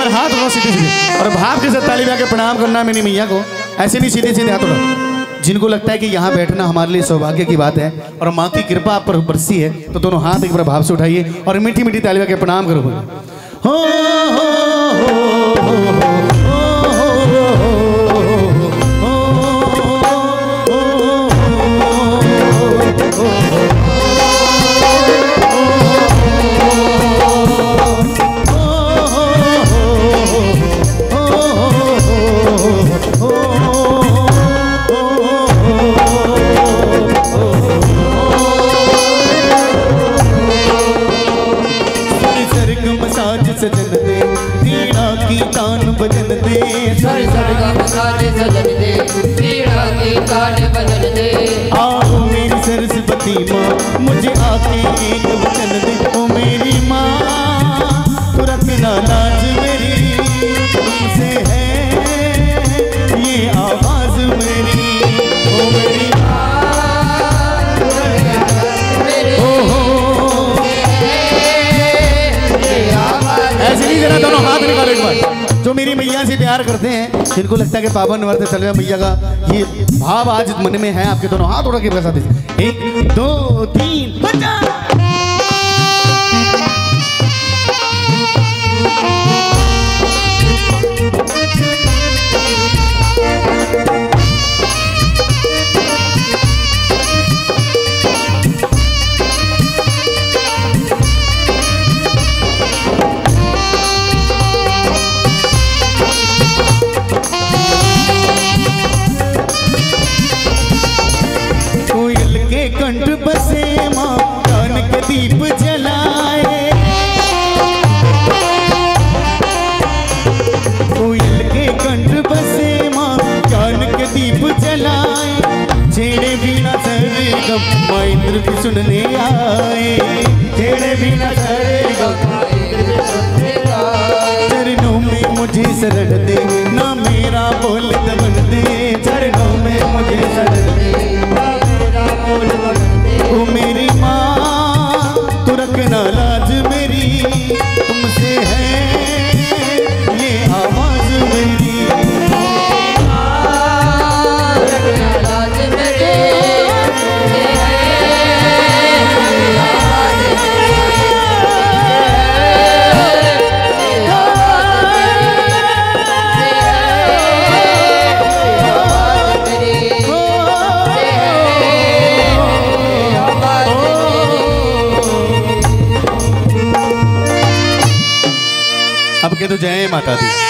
बार हाथ उठाओ सीधे सीधे और भाव के साथ ताली बजा के प्रणाम करना मेरी मैया को। ऐसे नहीं, सीधे सीधे हाथ उठाओ। जिनको लगता है कि यहाँ बैठना हमारे लिए सौभाग्य की बात है और माँ की कृपा आप पर बरसी है, तो दोनों हाथ एक बार भाव से उठाइए और मीठी मीठी ताली बजा के प्रणाम करो। हो सजन दे पीड़ा की तान बजन दे, सर सर का मसाज सजन दे पीड़ा की तान बजन दे। आओ मेरी सरस्वती माँ मुझे आके एक वचन दे। ओ मेरी माँ तू रखना लाज मेरी, तुमसे है ये आवाज मेरी। ओ मेरी माँ ऐसे नहीं जरा दोनों हाथ निकालो एक बार। जो मेरी मैया से प्यार करते हैं, जिनको लगता है कि पावन वर्त चल मैया का ये भाव आज मन में है, आपके दोनों हाथ उठा के बता दीजिए। 1 2 3 बजा। कंठ बसे माँ कान के दीप जलाए, कोयल के कंठ बसे माँ कान के दीप जलाए। छेड़े बिना सरगम माँ इंद्र भी सुनने आए, छेड़े बिना सरगम चरणों में मुझे शरण दे ना मेरा बोल दबन दे। चरणों में मुझे शरण दे ओ मेरी माँ तू रखना लाज मेरी, तुमसे है ये आवाज मेरी। रखना लाज मेरी, अब कह दो जय माता दी।